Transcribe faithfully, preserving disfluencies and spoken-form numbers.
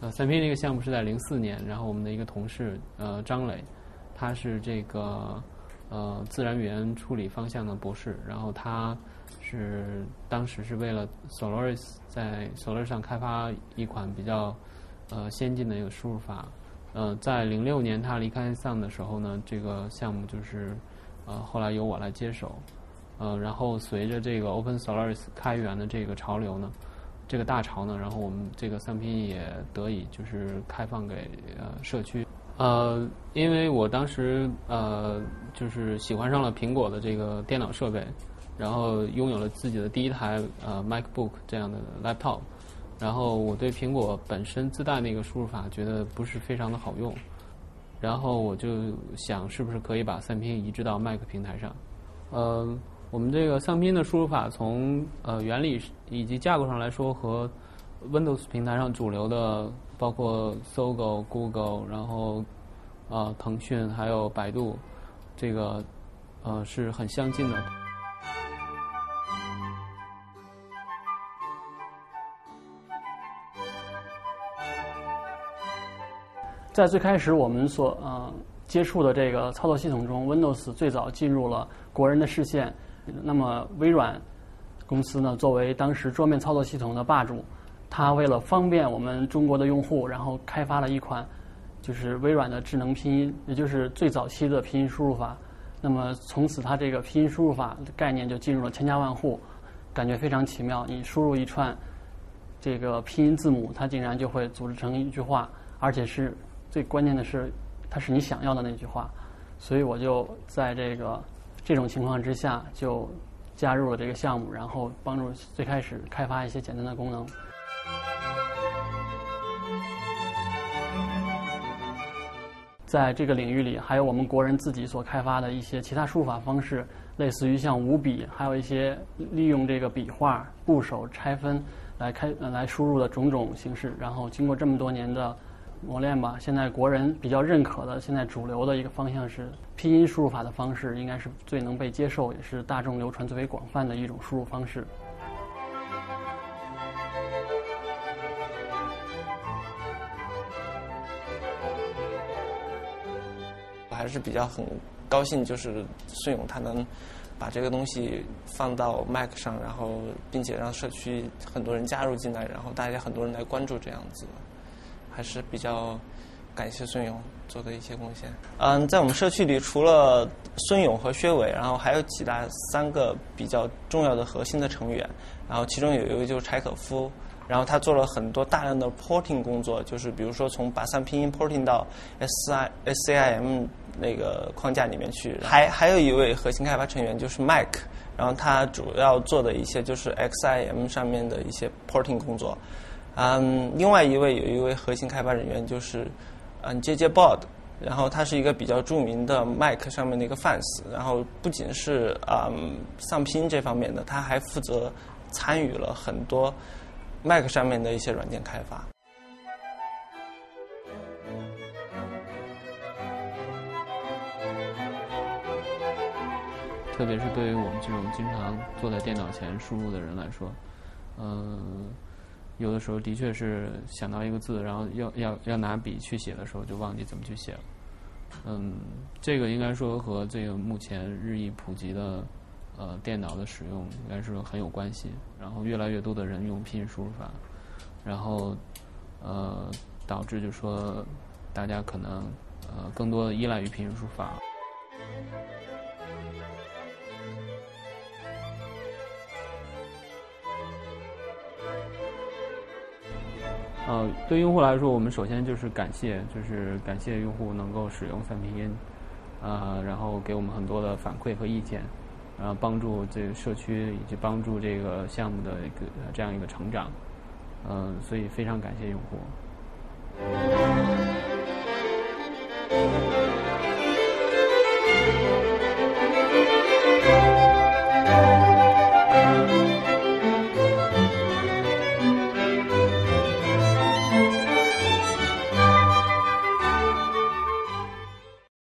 呃，三拼这个项目是在零四年，然后我们的一个同事呃张磊，他是这个呃自然语言处理方向的博士，然后他是当时是为了 Solaris 在 Solaris 上开发一款比较呃先进的一个输入法。呃，在零六年他离开 Sun 的时候呢，这个项目就是呃后来由我来接手。呃，然后随着这个 Open Solaris 开源的这个潮流呢，这个大潮呢，然后我们这个Sun Pinyin也得以就是开放给呃社区。呃，因为我当时呃就是喜欢上了苹果的这个电脑设备，然后拥有了自己的第一台呃 MacBook 这样的 laptop， 然后我对苹果本身自带那个输入法觉得不是非常的好用，然后我就想是不是可以把Sun Pinyin移植到 Mac 平台上。呃。我们这个Sun Pinyin的输入法从呃原理以及架构上来说，和 Windows 平台上主流的包括搜狗、Google， 然后呃腾讯还有百度，这个呃是很相近的。 在最开始我们所呃接触的这个操作系统中 ，Windows 最早进入了国人的视线。那么微软公司呢，作为当时桌面操作系统的霸主，它为了方便我们中国的用户，然后开发了一款就是微软的智能拼音，也就是最早期的拼音输入法。那么从此它这个拼音输入法的概念就进入了千家万户，感觉非常奇妙。你输入一串这个拼音字母，它竟然就会组织成一句话，而且是最关键的是，它是你想要的那句话。所以我就在这个这种情况之下，就加入了这个项目，然后帮助最开始开发一些简单的功能。在这个领域里，还有我们国人自己所开发的一些其他输入法方式，类似于像五笔，还有一些利用这个笔画、部首、拆分来开来输入的种种形式。然后经过这么多年的磨练吧，现在国人比较认可的，现在主流的一个方向是拼音输入法的方式，应该是最能被接受，也是大众流传最为广泛的一种输入方式。 我还是比较很高兴，就是孙勇他能把这个东西放到 Mac 上，然后并且让社区很多人加入进来，然后大家很多人来关注这样子。还是比较感谢孙勇做的一些贡献。嗯，在我们社区里，除了孙勇和薛伟，然后还有其他三个比较重要的核心的成员。然后其中有一个就是柴可夫，然后他做了很多大量的 porting 工作，就是比如说从把Sun Pinyin porting 到 S I S A I M 那个框架里面去。还还有一位核心开发成员就是 Mike， 然后他主要做的一些就是 X I M 上面的一些 porting 工作。嗯，另外一位有一位核心开发人员就是嗯 J J Bod， 然后他是一个比较著名的 Mac 上面的一个 fans， 然后不仅是嗯Sun Pinyin这方面的，他还负责参与了很多 Mac 上面的一些软件开发。 特别是对于我们这种经常坐在电脑前输入的人来说，嗯、呃。有的时候的确是想到一个字，然后要要要拿笔去写的时候，就忘记怎么去写了。嗯，这个应该说和这个目前日益普及的呃电脑的使用应该是很有关系。然后越来越多的人用拼音输入法，然后呃导致就说大家可能呃更多的依赖于拼音输入法。呃，对用户来说，我们首先就是感谢，就是感谢用户能够使用Sun Pinyin，呃，然后给我们很多的反馈和意见，然后帮助这个社区以及帮助这个项目的一个这样一个成长，呃，所以非常感谢用户。